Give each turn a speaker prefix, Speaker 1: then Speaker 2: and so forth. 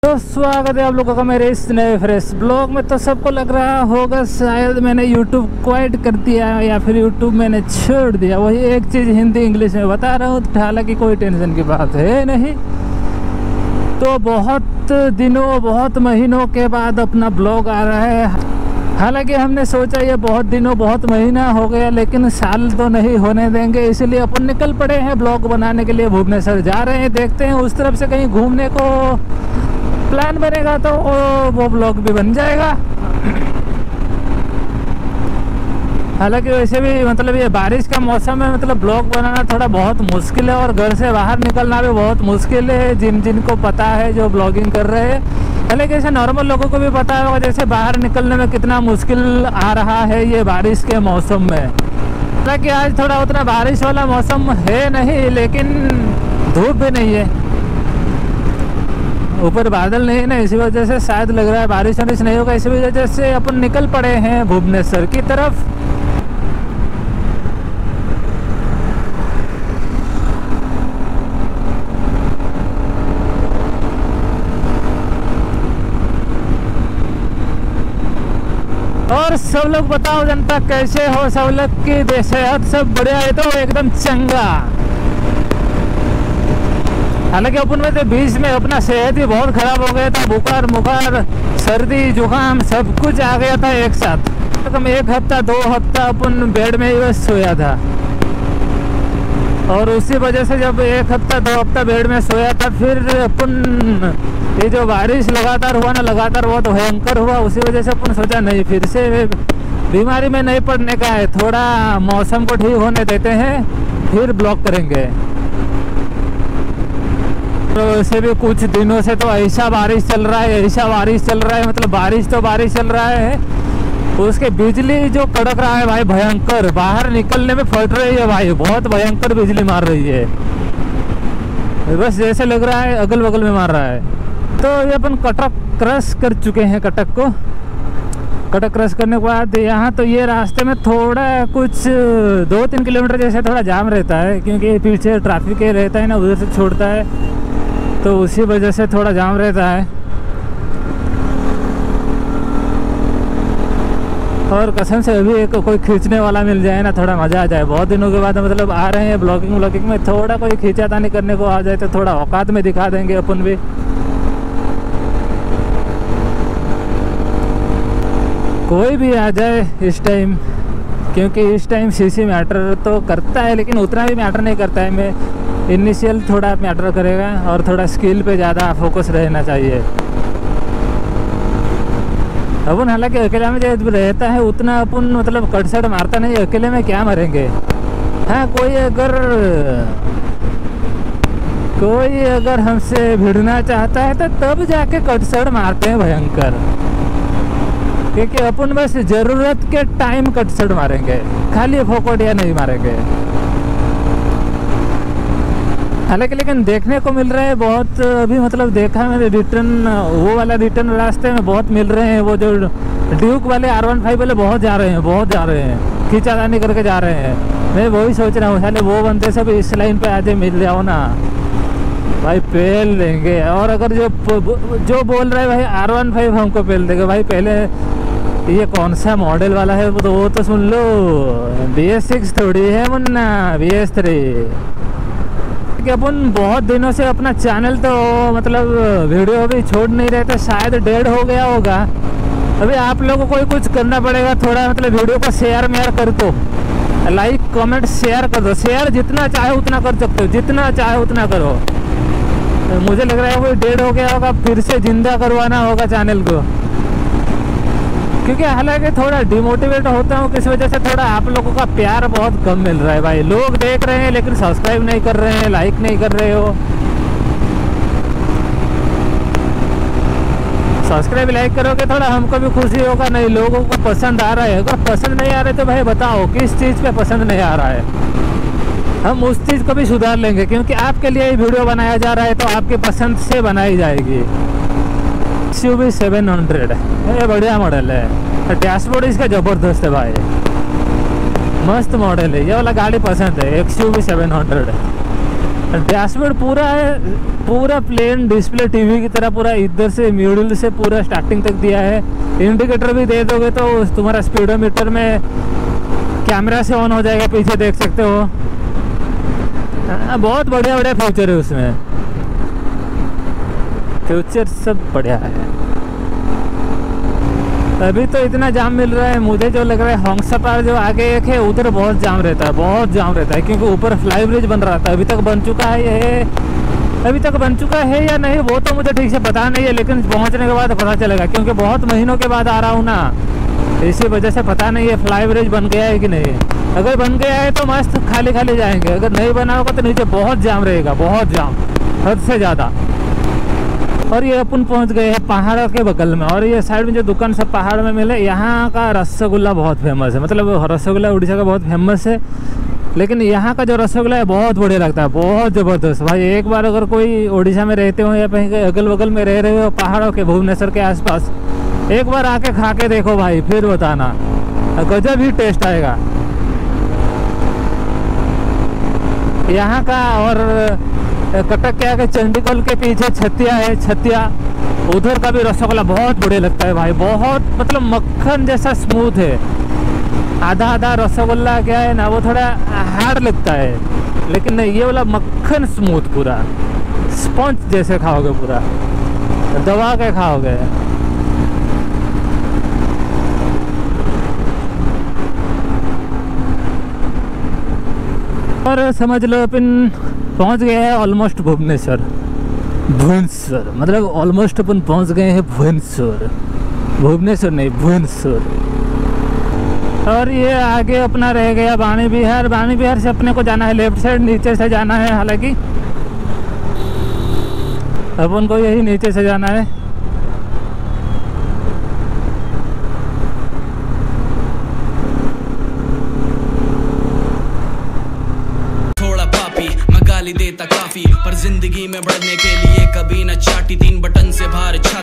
Speaker 1: तो स्वागत है आप लोगों का मेरे इस नए फ्रेश ब्लॉग में। तो सबको लग रहा होगा शायद मैंने यूट्यूब क्वाइट कर दिया या फिर यूट्यूब मैंने छोड़ दिया। वही एक चीज़ हिंदी इंग्लिश में बता रहा हूँ, हालांकि कोई टेंशन की बात है नहीं। तो बहुत दिनों बहुत महीनों के बाद अपना ब्लॉग आ रहा है। हालांकि हमने सोचा ये बहुत दिनों बहुत महीना हो गया, लेकिन साल तो नहीं होने देंगे, इसलिए अपन निकल पड़े हैं ब्लॉग बनाने के लिए। भुवनेश्वर जा रहे हैं, देखते हैं उस तरफ से कहीं घूमने को प्लान बनेगा तो वो ब्लॉग भी बन जाएगा। हालांकि वैसे भी मतलब ये बारिश का मौसम है, मतलब ब्लॉग बनाना थोड़ा बहुत मुश्किल है और घर से बाहर निकलना भी बहुत मुश्किल है। जिनको पता है जो ब्लॉगिंग कर रहे हैं, हालांकि ऐसे नॉर्मल लोगों को भी पता होगा जैसे बाहर निकलने में कितना मुश्किल आ रहा है ये बारिश के मौसम में। हालांकि आज थोड़ा उतना बारिश वाला मौसम है नहीं, लेकिन धूप भी नहीं है, ऊपर बादल नहीं है ना, इसी वजह से शायद लग रहा है बारिश वारिश नहीं होगा। इसी वजह से अपन निकल पड़े हैं भुवनेश्वर की तरफ। और सब लोग बताओ जनता कैसे हो, सब लोग की सेहत सब बढ़िया है तो एकदम चंगा। हालांकि अपन में तो बीच में अपना सेहत भी बहुत खराब हो गया था, बुखार मुखार सर्दी जुकाम सब कुछ आ गया था एक साथ। तो कम एक हफ्ता 2 हफ्ता अपन बेड में ही बस सोया था, और उसी वजह से जब 1 हफ्ता 2 हफ्ता बेड में सोया था, फिर अपन ये जो बारिश लगातार हुआ ना, लगातार बहुत भयंकर हुआ, उसी वजह से अपन सोचा नहीं फिर से बीमारी में नहीं पड़ने का है, थोड़ा मौसम को ठीक होने देते हैं फिर ब्लॉग करेंगे। तो वैसे भी कुछ दिनों से तो ऐसा बारिश चल रहा है, ऐसा बारिश चल रहा है, मतलब बारिश तो बारिश चल रहा है, उसके बिजली जो कड़क रहा है भाई भयंकर, बाहर निकलने में फट रही है भाई, बहुत भयंकर बिजली मार रही है, बस जैसे लग रहा है अगल बगल में मार रहा है। तो ये अपन कटक क्रॉस कर चुके हैं, कटक क्रॉस करने के बाद यहाँ तो ये रास्ते में थोड़ा कुछ 2-3 किलोमीटर जैसे थोड़ा जाम रहता है, क्योंकि पीछे ट्रैफिक रहता है ना, उधर से छोड़ता है, तो उसी वजह से थोड़ा जाम रहता है। और कसम से अभी एक कोई खींचने वाला मिल जाए ना, थोड़ा मज़ा आ जाए। बहुत दिनों के बाद मतलब आ रहे हैं ब्लॉगिंग में, थोड़ा कोई खींचातानी करने को आ जाए तो थोड़ा औकात में दिखा देंगे अपन भी। कोई भी आ जाए इस टाइम, क्योंकि इस टाइम सीसी मैटर तो करता है, लेकिन उतना भी मैटर नहीं करता है। मैं इनिशियल थोड़ा मैटर करेगा और थोड़ा स्किल पे ज़्यादा फोकस रहना चाहिए। अपन हालांकि अकेले में जो रहता है उतना अपन मतलब कटसट मारता नहीं, अकेले में क्या मरेंगे। हाँ, कोई अगर हमसे भिड़ना चाहता है तो तब जाके कटसट मारते हैं भयंकर, क्योंकि अपन बस ज़रूरत के टाइम कटसट मारेंगे, खाली फोकटिया नहीं मारेंगे। हालांकि लेकिन देखने को मिल रहे हैं बहुत, अभी मतलब देखा मैंने रिटर्न, वो वाला रिटर्न रास्ते में बहुत मिल रहे हैं, वो जो ड्यूक वाले R15 वाले बहुत जा रहे हैं, खींचातानी करके जा रहे हैं। मैं वही सोच रहा हूँ साले वो बंदे सब इस लाइन पे आज मिल जाओ ना भाई, पेल देंगे। और अगर जो बोल रहे हैं भाई R15 हमको पेल देगा, भाई पहले ये कौन सा मॉडल वाला है वो तो सुन लो, BS6 थोड़ी है मुन्ना, BS3। कि अपन बहुत दिनों से अपना चैनल तो मतलब वीडियो भी छोड़ नहीं रहे थे, शायद डेढ़ हो गया होगा। अभी आप लोगों को कुछ करना पड़ेगा, थोड़ा मतलब वीडियो को शेयर मेयर कर दो, लाइक कमेंट शेयर कर दो। शेयर जितना चाहे उतना कर सकते हो, जितना चाहे उतना करो। तो मुझे लग रहा है वो डेढ़ हो गया होगा, फिर से जिंदा करवाना होगा चैनल को, क्योंकि हालांकि थोड़ा डिमोटिवेट होता हूँ किस वजह से, थोड़ा आप लोगों का प्यार बहुत कम मिल रहा है भाई। लोग देख रहे हैं लेकिन सब्सक्राइब नहीं कर रहे हैं, लाइक नहीं कर रहे हो। सब्सक्राइब लाइक करोगे थोड़ा हमको भी खुशी होगा, नहीं लोगों को पसंद आ रहा है। अगर पसंद नहीं आ रहा है तो भाई बताओ किस चीज़ पे पसंद नहीं आ रहा है, हम उस चीज़ को भी सुधार लेंगे, क्योंकि आपके लिए ये वीडियो बनाया जा रहा है तो आपके पसंद से बनाई जाएगी। XUV 700 ये बढ़िया मॉडल है, डैशबोर्ड इसका ज़बरदस्त है भाई, मस्त मॉडल है। ये वाला गाड़ी पसंद है, XUV 700। डैशबोर्ड पूरा है, पूरा प्लेन डिस्प्ले टीवी की तरह, पूरा इधर से मिडिल से पूरा स्टार्टिंग तक दिया है। इंडिकेटर भी दे दोगे तो तुम्हारा स्पीडोमीटर में कैमरा से ऑन हो जाएगा, पीछे देख सकते हो। बहुत बढ़िया बढ़िया फ्यूचर है उसमें, फ्यूचर सब बढ़िया है। अभी तो इतना जाम मिल रहा है, मुझे जो लग रहा है होंगसापार जो आगे एक है उधर बहुत जाम रहता है, बहुत जाम रहता है, क्योंकि ऊपर फ्लाई ब्रिज बन रहा था। अभी तक बन चुका है ये, अभी तक बन चुका है या नहीं वो तो मुझे ठीक से पता नहीं है, लेकिन पहुंचने के बाद पता चलेगा, क्योंकि बहुत महीनों के बाद आ रहा हूँ ना, इसी वजह से पता नहीं है फ्लाई ब्रिज बन गया है कि नहीं। अगर बन गया है तो मस्त खाली खाली जाएंगे, अगर नहीं बना होगा तो नीचे बहुत जाम रहेगा, बहुत जाम, हद से ज़्यादा। और ये अपन पहुंच गए हैं पहाड़ों के बगल में, और ये साइड में जो दुकान सब पहाड़ में मिले। यहाँ का रसगुल्ला बहुत फेमस है, मतलब रसगुल्ला उड़ीसा का बहुत फेमस है, लेकिन यहाँ का जो रसगुल्ला है बहुत बढ़िया लगता है, बहुत ज़बरदस्त भाई। एक बार अगर कोई उड़ीसा में रहते हो या कहीं अगल बगल में रह रहे हो पहाड़ों के, भुवनेश्वर के आसपास, एक बार आके खा के देखो भाई, फिर बताना, गजब ही टेस्ट आएगा यहाँ का। और कटक के आगे चंडीगढ़ के पीछे छतिया है, छतिया, उधर का भी रसगुल्ला बहुत बढ़िया लगता है भाई, बहुत मतलब मक्खन जैसा स्मूथ है। आधा आधा रसगुल्ला क्या है ना, वो थोड़ा हार्ड लगता है, लेकिन नहीं, ये वाला मक्खन स्मूथ, पूरा स्पंज जैसे खाओगे, पूरा दबा के खाओगे। और समझ लो अपन पहुंच गए हैं ऑलमोस्ट भुवनेश्वर, भुवनेश्वर मतलब ऑलमोस्ट अपन पहुंच गए हैं भुवनेश्वर, भुवनेश्वर नहीं भुवनेश्वर। और ये आगे अपना रह गया वाणी विहार। वाणी विहार से अपने को जाना है लेफ्ट साइड, नीचे से जाना है, हालांकि अपन को यही नीचे से जाना है।
Speaker 2: देता काफी, पर जिंदगी में बढ़ने के लिए कभी न चाटी, 3 बटन से बाहर